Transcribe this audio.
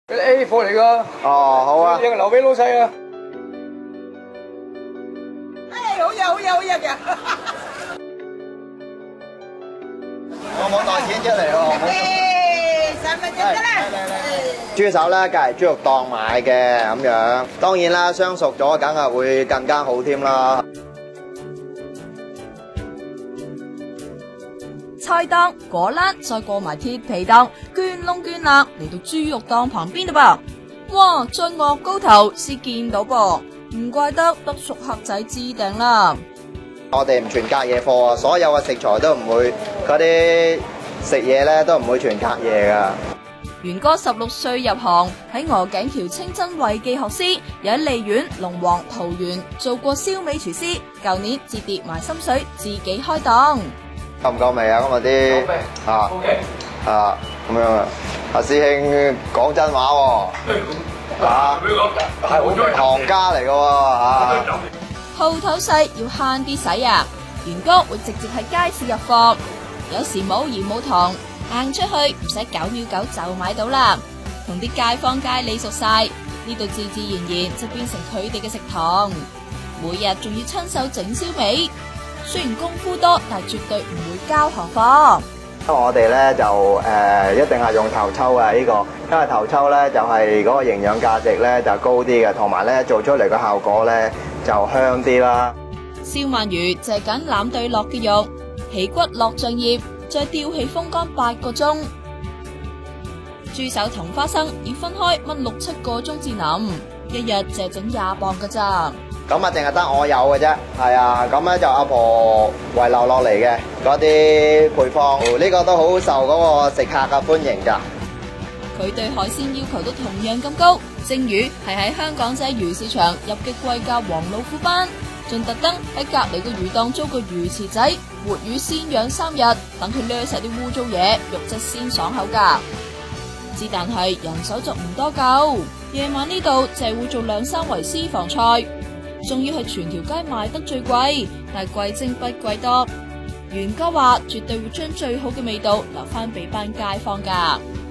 佢 A 貨嚟噶。 哦，好啊。 你留俾老細啊。 哎，好嘢，好嘢，好嘢嘅。 我冇袋錢出嚟喎。 誒，10蚊就得啦。 豬手咧，隔離豬肉檔買嘅咁樣，當然啦，相熟咗梗係會更加好添啦。 菜檔、果欄，再過埋鐵皮檔，捐窿捐罅嚟到豬肉檔旁邊啦噃。哇，進樂高頭先見到噃，唔怪得熟客仔置訂啦。 我哋唔全隔夜貨啊，所有嘅食材都唔會，嗰啲食嘢咧都唔會全隔夜噶。 元哥16歲入行，喺鵝頸橋清真惠記學師，又喺利苑、龍王、桃園做過燒味廚師。舊年折疊埋心水，自己開檔。 夠唔夠味啊？今日啲啊 OK 啊咁樣啊！阿師兄講真話喎，啊係好中意行家嚟噶喎啊！ 鋪頭細要慳啲使啊！元哥會直接喺街市入貨，有時冇鹽冇糖，行出去唔使9秒9就買到啦。同啲街坊街里熟晒，呢度自自然然就變成佢哋嘅食堂。每日仲要親手整燒味，雖然功夫多，但係絕對唔會交行貨。 我哋咧就一定係用頭抽嘅呢個，因為頭抽咧就係嗰個營養價值咧就高啲嘅，同埋咧做出嚟嘅效果咧就香啲啦。 燒鰻魚就係揀腩對落嘅肉，皮骨落醬葉，再吊起風乾8個鐘。豬手同花生要分開炆6、7個鐘至腍，一日就係整20磅㗎咋。 咁啊，淨係得我有嘅啫，係啊，咁咧就阿婆遺留落嚟嘅嗰啲配方，呢個都好受嗰個食客嘅歡迎㗎。 佢對海鮮要求都同樣咁高，蒸魚係喺香港仔魚市場入嘅貴價黃老虎斑，仲特登喺隔離個魚檔租個魚池仔，活魚先養3日，等佢掠晒啲污糟嘢，肉質先爽口㗎。之但係人手就唔多夠，夜晚呢度淨係會做2、3圍私房菜。仲要係全條街賣得最貴，但係貴精不貴多。元哥話絕對會將最好嘅味道留翻俾班街坊㗎。